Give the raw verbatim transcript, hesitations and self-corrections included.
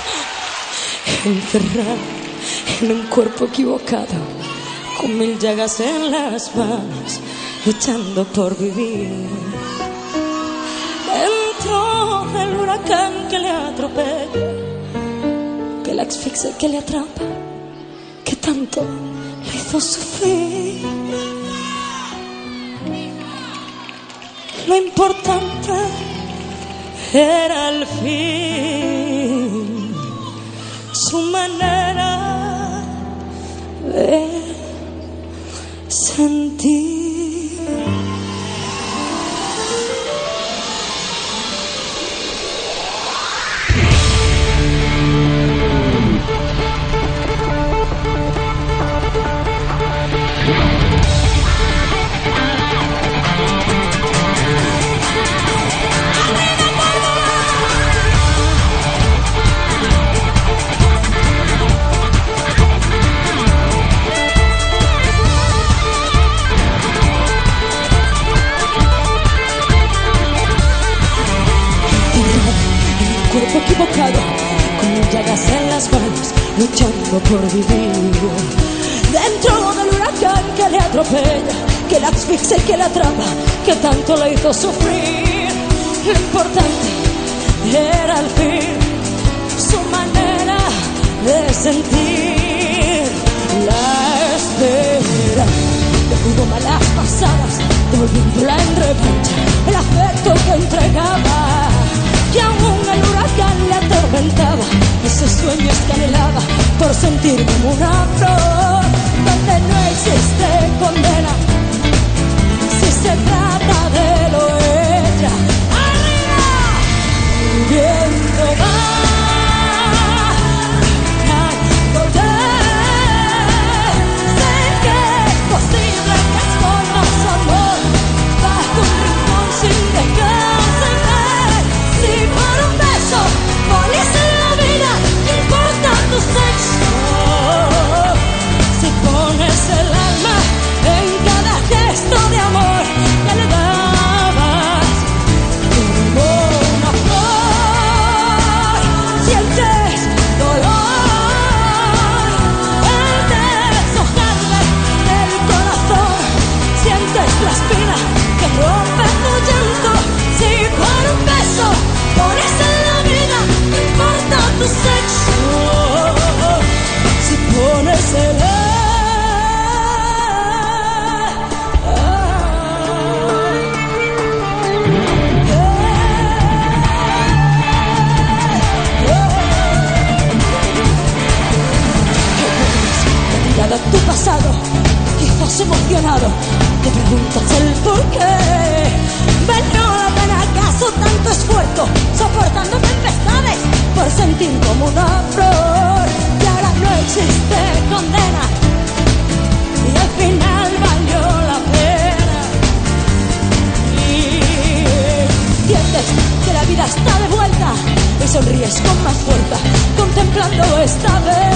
encerrado en un cuerpo equivocado, con mil llagas en las manos, luchando por vivir. Dentro del huracán que le atropella, que la asfixia, que le atrapa, que tanto le hizo sufrir. Lo importante era el fin, su manera de sentir. Cuerpo equivocado, con llagas en las manos, luchando por vivir. Dentro del huracán que le atropella, que la asfixia y que la atrapa, que tanto le hizo sufrir. Lo importante era el fin, su manera de sentir. La espera le pudo malas pasadas, devolviéndola en revancha el afecto que entregaba. Y aún el huracán le atormentaba esos sueños que anhelaba por sentir como una flor, donde no existe condena si se trata de lo hecha. ¡Arriba! Viento va cayéndote. Sé que es posible que escondas su amor bajo un rincón sin dejarse ver. Si por un beso pones en la vida, importa tu sexo. Si pones el alma en cada gesto de amor que le dabas, como una flor, sientes dolor. El deshojarle el corazón, sientes la espina que rompe tu llanto. Si por un beso pones en la vida, no importa tu sexo. Si pones el alma. Retirada tu pasado, quizás emocionado, te preguntas el por qué. ¿Valió la pena acaso tanto esfuerzo, soportando tempestades por sentir como una flor? Y ahora no existe condena, y al final valió la pena. Y sientes que la vida está de vuelta y sonríes con más fuerza, contemplando esta vez